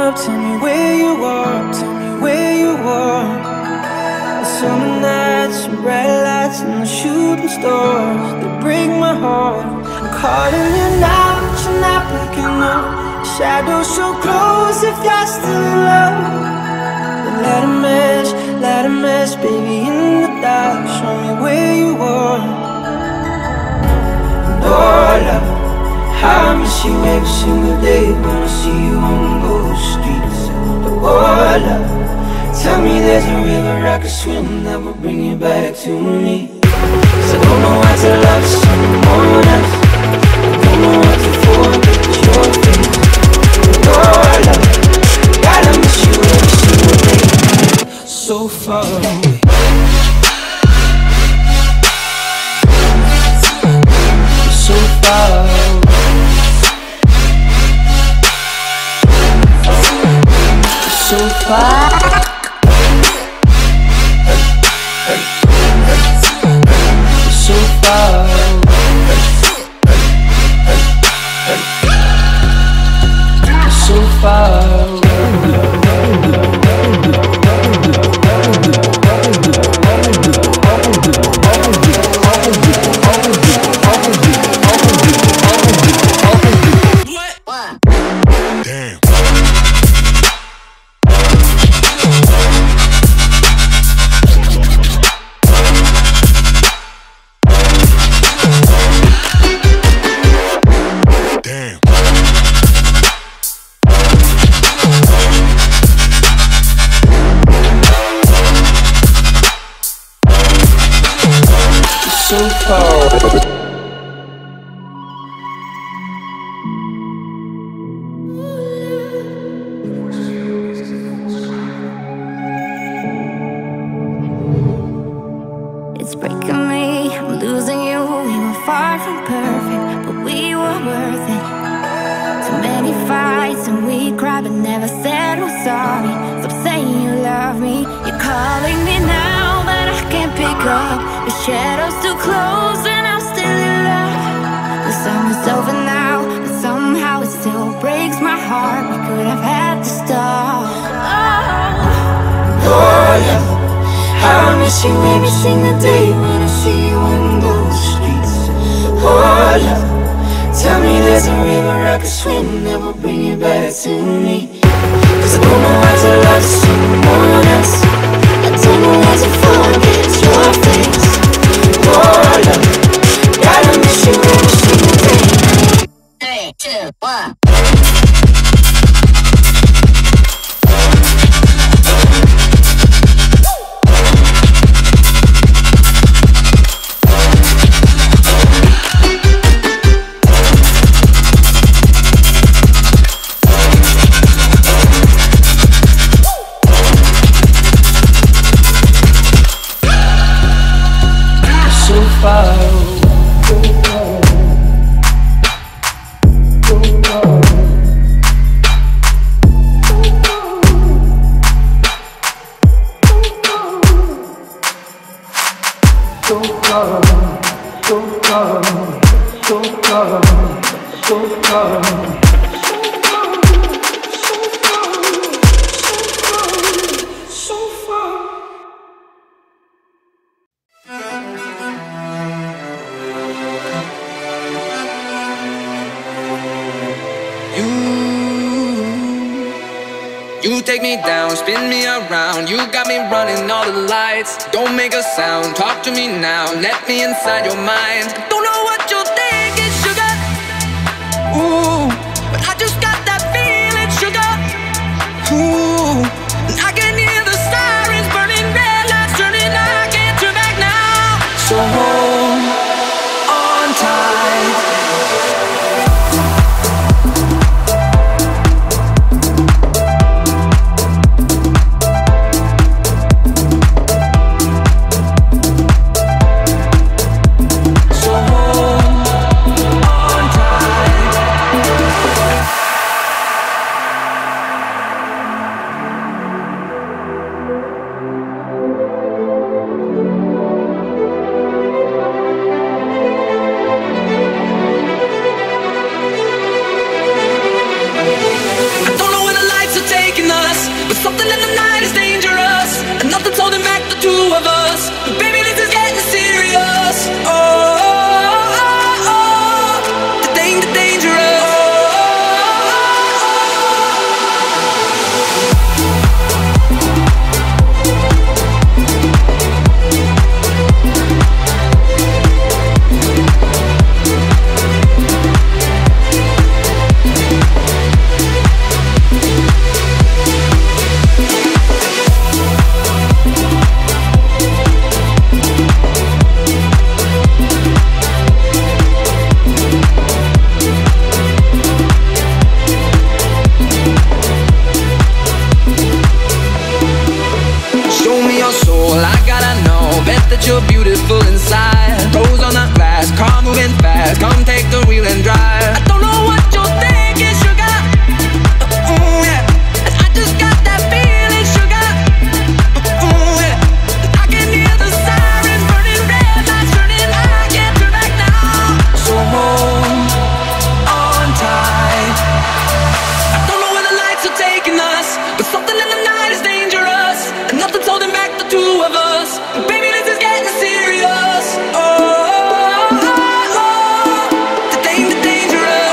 up, tell me where you are, tell me where you are. The summer nights, some bright lights and the shooting stars, they break my heart. I'm calling you now, but you're not picking up. The shadows so close if you're still in love. But light a match, baby, in the dark. Show me where you are. Lola, I miss you every single day when I see you on those streets. Lola, tell me there's a river I could swim that will bring you back to me. 'Cause I don't know how to love someone else. I don't know how to forget your face. Lola, gotta miss you every single day. So far away. So far. So far. So far. So far. It's breaking me, I'm losing you. We were far from perfect, but we were worth it. Too many fights and we cried but never said we're sorry. Stop saying you love me. You're calling me now, but I can't pick up. Your shadow's too close and I'm still in love. The summer's over now, but somehow it still breaks my heart. We could have had to stop. Oh yeah, I miss you every single day when I see you on those streets. Oh yeah, tell me there's a river I could swim that will bring you back to me. 'Cause I don't know how to love someone else. I don't know how to forget your face. Oh yeah, gotta miss you every single day. 3, 2, 1. You take me down, spin me around. You got me running all the lights. Don't make a sound, talk to me now. Let me inside your mind. Don't know what you're thinking, sugar. Ooh, but I just got that feeling, sugar. Ooh, and I can hear the sirens burning, red lights turning. I can't turn back now. So hold on tight. but something in the night is dangerous, and nothing's holding back the two of us. But baby, this is getting serious. Oh, the dangerous. You're beautiful inside. Rose on the glass, car moving fast. Come take the wheel and drive. I don't know what you're thinking, sugar. Yeah. And I just got that feeling, sugar. Yeah. I can hear the sirens burning, red lights turning. I can't turn back now. So hold on tight. I don't know where the lights are taking us, but something in the night is dangerous, and nothing's holding back the two of us. Baby, this is getting serious. Oh, the dangerous.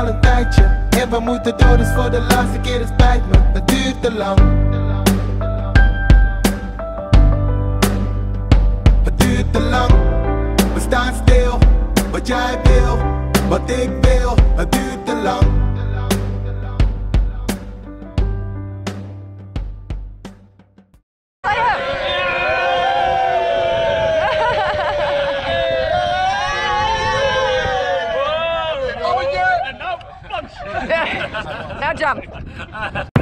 al een tijdje. En we moeten door, dus voor de laatste keer, het spijt me. Het duurt te lang. Het duurt te lang. We staan stil. Wat jij wil, wat ik wil. Het duurt te lang. Now jump.